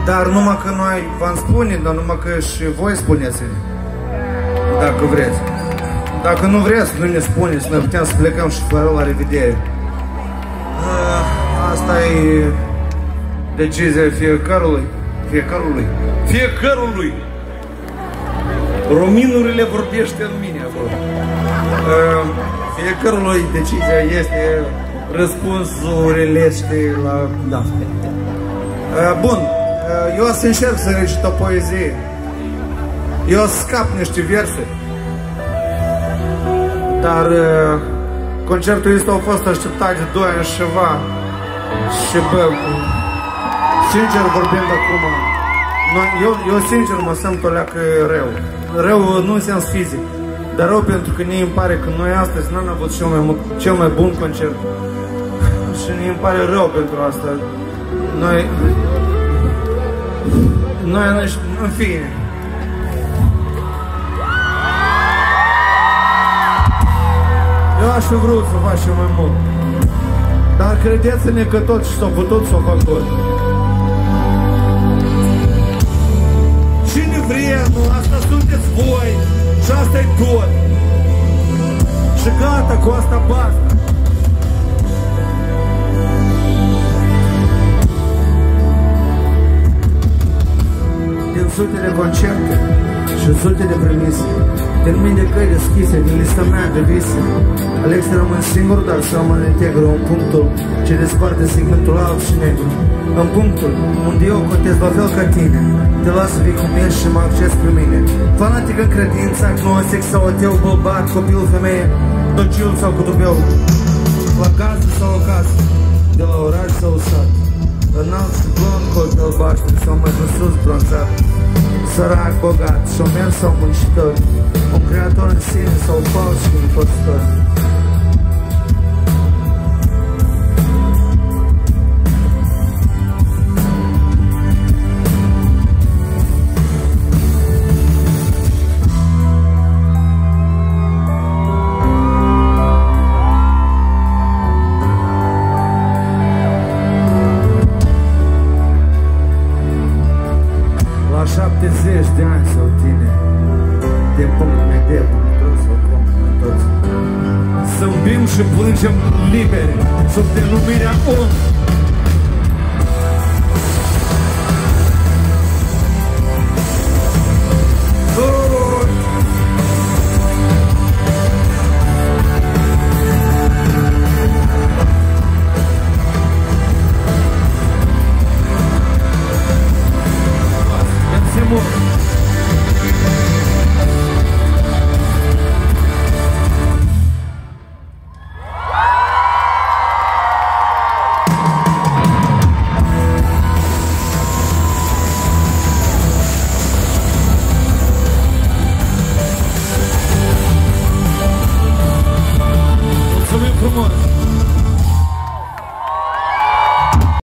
Dar numai că noi v-am spune, dar numai că și voi spuneți-ne, dacă vreți. Dacă nu vreți, nu ne spuneți, noi putem să plecăm și fără la revedere. Asta e decizia fiecărului. Fiecărului. Rominurile vorbește în mine acolo. Fiecărului decizia este răspunsurile la... Da. Bun, eu o să încerc să recit o poezie. Eu o să scap niște versuri. Dar concertul ăsta a fost așteptat de 2 ani și ceva. Și bă, sincer vorbind acum, eu sincer mă simt o leacă rău. Rău nu în sens fizic, dar rău pentru că mie îmi pare că noi astăzi n-am avut cel mai bun concert. Și mie îmi pare rău pentru asta. Noi, în fine. Eu aș fi vrut să facem mai mult. Dar credeți-ne că tot și s-a putut s-o făcut. Cine vrea, nu, asta sunteți voi. Și asta-i tot. Și gata, cu asta basta. Din sute de concerte și sute de premise, din mii de căi deschise, din lista mea de vise, aleg să rămân singur, dar să rămân integru în punctul ce desparte segmentul alb și negru. În punctul unde eu contez la fel ca tine, te las să vii cum ești și mă acces pe mine. Fanatic în credință, agnostic sau ateu, bărbat, copil, femeie, docil sau cutubel, la casă sau la casă, de la oraș sau sat, înalt și blond, cu ochi albaștri sau mai sus bronzat, sărac, bogat, șomer sau muncitor, un creator în sine sau fals și impostor. La 70 de ani sau tine, din punctul meu de toți sau punctul toți, zâmbim și plângem liberi sub denumirea om.